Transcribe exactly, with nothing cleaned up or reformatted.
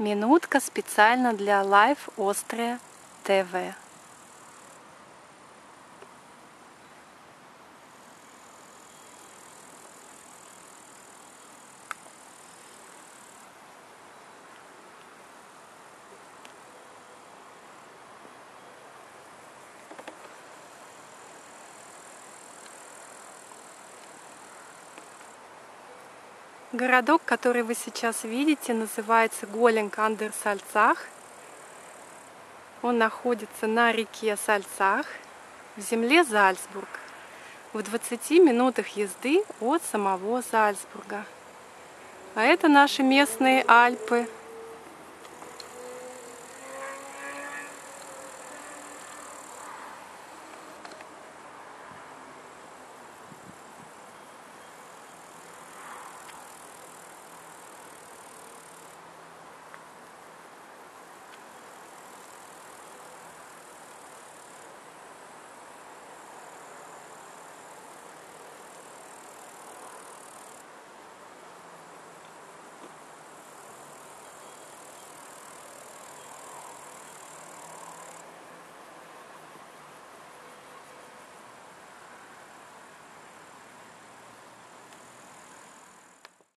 Минутка специально для Live Austria тэ вэ. Городок, который вы сейчас видите, называется Голинг ан дер Сальцах. Он находится на реке Сальцах, в земле Зальцбург, в двадцати минутах езды от самого Зальцбурга. А это наши местные Альпы.